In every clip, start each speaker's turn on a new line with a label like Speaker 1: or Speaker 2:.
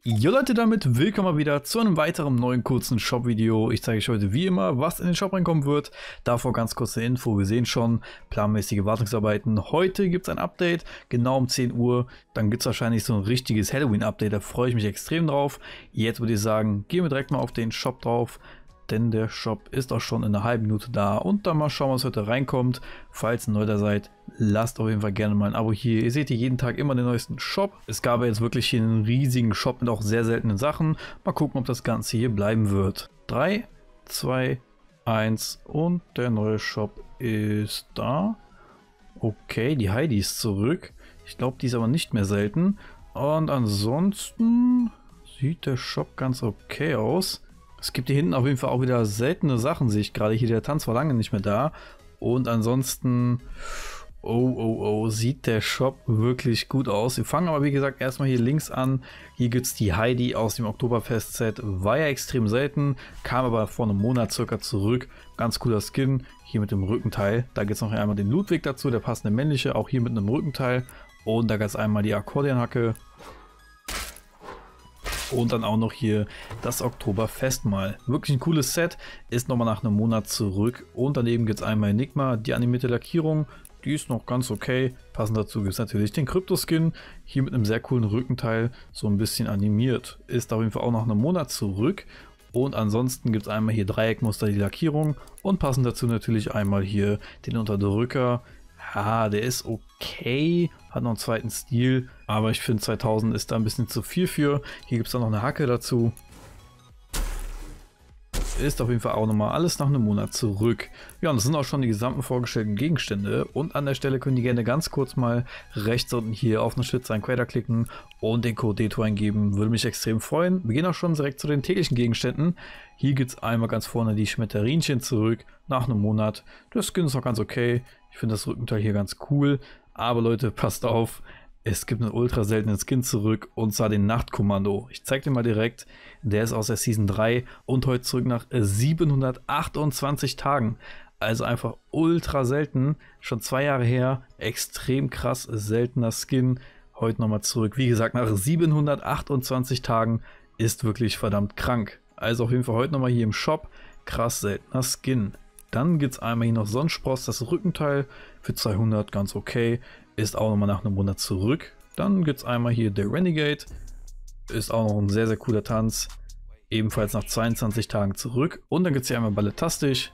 Speaker 1: Jo Leute, damit willkommen mal wieder zu einem weiteren neuen kurzen Shop-Video. Ich zeige euch heute wie immer, was in den Shop reinkommen wird. Davor ganz kurze Info, wir sehen schon, planmäßige Wartungsarbeiten. Heute gibt es ein Update, genau um 10 Uhr. Dann gibt es wahrscheinlich so ein richtiges Halloween-Update, da freue ich mich extrem drauf. Jetzt würde ich sagen, gehen wir direkt mal auf den Shop drauf. Denn der Shop ist auch schon in einer halben Minute da und dann mal schauen, was heute reinkommt. Falls ihr neu da seid, lasst auf jeden Fall gerne mal ein Abo hier. Ihr seht hier jeden Tag immer den neuesten Shop. Es gab jetzt wirklich hier einen riesigen Shop mit auch sehr seltenen Sachen. Mal gucken, ob das Ganze hier bleiben wird. 3, 2, 1 und der neue Shop ist da. Okay, die Heidi ist zurück. Ich glaube, die ist aber nicht mehr selten. Und ansonsten sieht der Shop ganz okay aus. Es gibt hier hinten auf jeden Fall auch wieder seltene Sachen, sehe ich gerade. Hier der Tanz war lange nicht mehr da. Und ansonsten, sieht der Shop wirklich gut aus. Wir fangen aber wie gesagt erstmal hier links an. Hier gibt es die Heidi aus dem Oktoberfest-Set. War ja extrem selten, kam aber vor einem Monat circa zurück. Ganz cooler Skin. Hier mit dem Rückenteil. Da gibt es noch einmal den Ludwig dazu, der passende männliche. Auch hier mit einem Rückenteil. Und da gibt es einmal die Akkordeonhacke. Und dann auch noch hier das Oktoberfestmahl. Wirklich ein cooles Set, ist nochmal nach einem Monat zurück. Und daneben gibt es einmal Enigma, die animierte Lackierung, die ist noch ganz okay. Passend dazu gibt es natürlich den Krypto-Skin, hier mit einem sehr coolen Rückenteil, so ein bisschen animiert. Ist auf jeden Fall auch nach einem Monat zurück. Und ansonsten gibt es einmal hier Dreieckmuster, die Lackierung. Und passend dazu natürlich einmal hier den Unterdrücker. Ja, der ist okay, hat noch einen zweiten Stil, aber ich finde 2000 ist da ein bisschen zu viel für. Hier gibt es dann noch eine Hacke dazu. Ist auf jeden Fall auch nochmal alles nach einem Monat zurück. Ja, und das sind auch schon die gesamten vorgestellten Gegenstände. Und an der Stelle könnt ihr gerne ganz kurz mal rechts unten hier auf den Schlitz einen Creator klicken und den Code DETO eingeben. Würde mich extrem freuen. Wir gehen auch schon direkt zu den täglichen Gegenständen. Hier gibt es einmal ganz vorne die Schmetterinchen zurück nach einem Monat. Der Skin ist auch ganz okay. Ich finde das Rückenteil hier ganz cool. Aber Leute, passt auf. Es gibt einen ultra seltenen Skin zurück, und zwar den Nachtkommando. Ich zeige dir mal direkt, der ist aus der Season 3 und heute zurück nach 728 Tagen. Also einfach ultra selten, schon 2 Jahre her, extrem krass seltener Skin. Heute nochmal zurück, wie gesagt, nach 728 Tagen, ist wirklich verdammt krank. Also auf jeden Fall heute nochmal hier im Shop, krass seltener Skin. Dann gibt es einmal hier noch Sonnenspross, das Rückenteil für 200, ganz okay. Ist auch nochmal nach einem Monat zurück. Dann gibt es einmal hier der Renegade. Ist auch noch ein sehr, sehr cooler Tanz. Ebenfalls nach 22 Tagen zurück. Und dann gibt es hier einmal Balletastisch.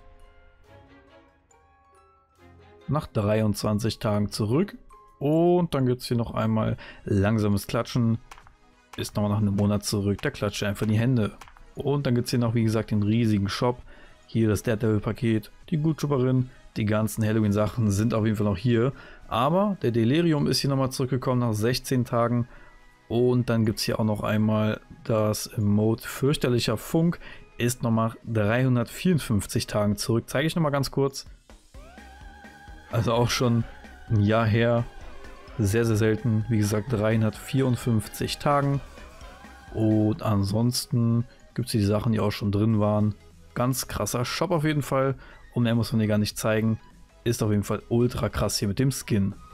Speaker 1: Nach 23 Tagen zurück. Und dann gibt es hier noch einmal langsames Klatschen. Ist nochmal nach einem Monat zurück. Da klatscht einfach in die Hände. Und dann gibt es hier noch, wie gesagt, den riesigen Shop. Hier das Daredevil-Paket, die Gutschupperin, die ganzen Halloween-Sachen sind auf jeden Fall noch hier. Aber der Delirium ist hier nochmal zurückgekommen nach 16 Tagen. Und dann gibt es hier auch noch einmal das Emote fürchterlicher Funk, ist nochmal 354 Tagen zurück. Zeige ich nochmal ganz kurz. Also auch schon ein Jahr her. Sehr, sehr selten. Wie gesagt, 354 Tagen. Und ansonsten gibt es hier die Sachen, die auch schon drin waren. Ganz krasser Shop auf jeden Fall. Und mehr muss man hier gar nicht zeigen. Ist auf jeden Fall ultra krass hier mit dem Skin.